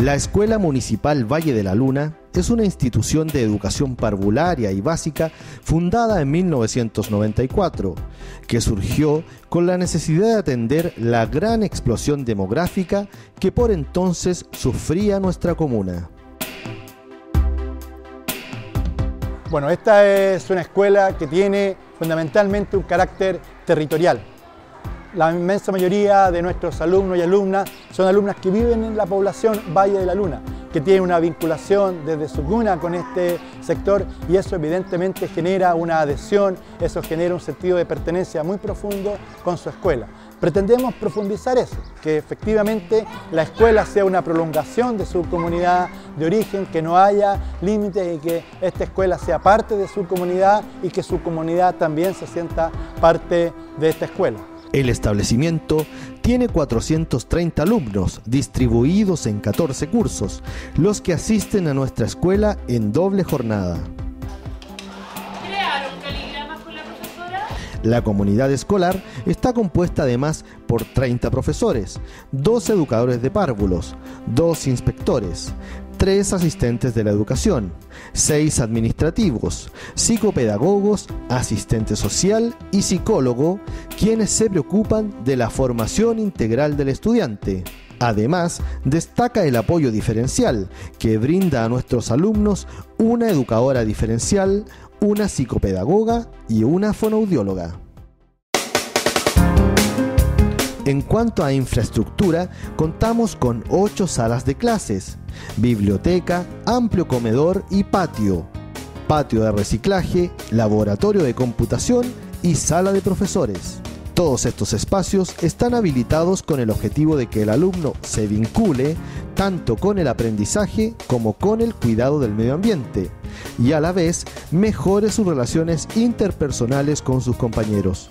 La Escuela Municipal Valle de la Luna es una institución de educación parvularia y básica fundada en 1994, que surgió con la necesidad de atender la gran explosión demográfica que por entonces sufría nuestra comuna. Bueno, esta es una escuela que tiene fundamentalmente un carácter territorial. La inmensa mayoría de nuestros alumnos y alumnas son alumnas que viven en la población Valle de la Luna, que tienen una vinculación desde su cuna con este sector, y eso evidentemente genera una adhesión, eso genera un sentido de pertenencia muy profundo con su escuela. Pretendemos profundizar eso, que efectivamente la escuela sea una prolongación de su comunidad de origen, que no haya límites y que esta escuela sea parte de su comunidad y que su comunidad también se sienta parte de esta escuela. El establecimiento tiene 430 alumnos distribuidos en 14 cursos, los que asisten a nuestra escuela en doble jornada. ¿Crearon caligramas con la profesora? La comunidad escolar está compuesta además por 30 profesores, 2 educadores de párvulos, 2 inspectores, 3 asistentes de la educación, 6 administrativos, psicopedagogos, asistente social y psicólogo, quienes se preocupan de la formación integral del estudiante. Además, destaca el apoyo diferencial que brinda a nuestros alumnos una educadora diferencial, una psicopedagoga y una fonoaudióloga. En cuanto a infraestructura, contamos con 8 salas de clases, biblioteca, amplio comedor y patio de reciclaje, laboratorio de computación y sala de profesores. Todos estos espacios están habilitados con el objetivo de que el alumno se vincule tanto con el aprendizaje como con el cuidado del medio ambiente y a la vez mejore sus relaciones interpersonales con sus compañeros.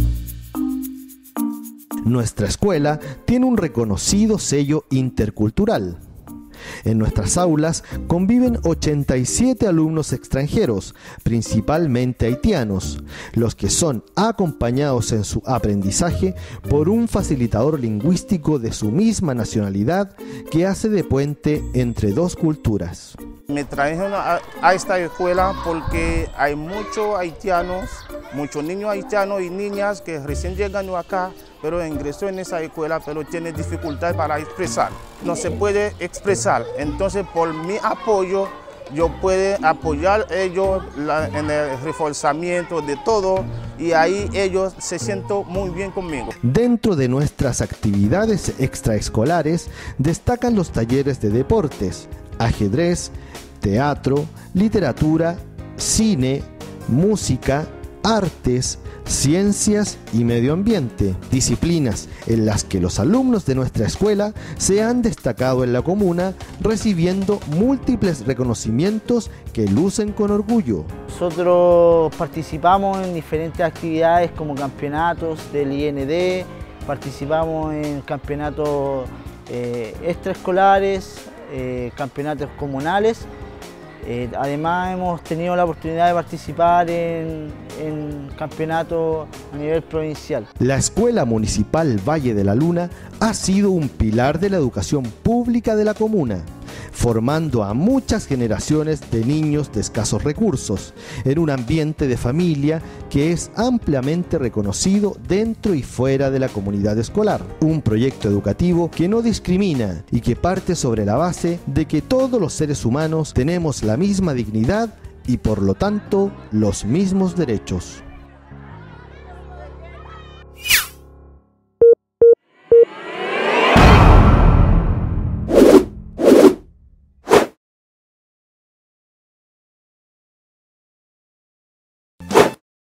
Nuestra escuela tiene un reconocido sello intercultural. En nuestras aulas conviven 87 alumnos extranjeros, principalmente haitianos, los que son acompañados en su aprendizaje por un facilitador lingüístico de su misma nacionalidad que hace de puente entre dos culturas. Me trajeron a esta escuela porque hay muchos haitianos, muchos niños haitianos y niñas que recién llegan acá, pero ingresó en esa escuela, pero tiene dificultad para expresar. No se puede expresar, entonces por mi apoyo, yo puedo apoyar a ellos en el reforzamiento de todo y ahí ellos se sienten muy bien conmigo. Dentro de nuestras actividades extraescolares destacan los talleres de deportes, ajedrez, teatro, literatura, cine, música, artes, ciencias y medio ambiente, disciplinas en las que los alumnos de nuestra escuela se han destacado en la comuna, recibiendo múltiples reconocimientos que lucen con orgullo. Nosotros participamos en diferentes actividades como campeonatos del IND, participamos en campeonatos extraescolares, campeonatos comunales. Además hemos tenido la oportunidad de participar en campeonatos a nivel provincial. La Escuela Municipal Valle de la Luna ha sido un pilar de la educación pública de la comuna, formando a muchas generaciones de niños de escasos recursos, en un ambiente de familia que es ampliamente reconocido dentro y fuera de la comunidad escolar. Un proyecto educativo que no discrimina y que parte sobre la base de que todos los seres humanos tenemos la misma dignidad y por lo tanto los mismos derechos.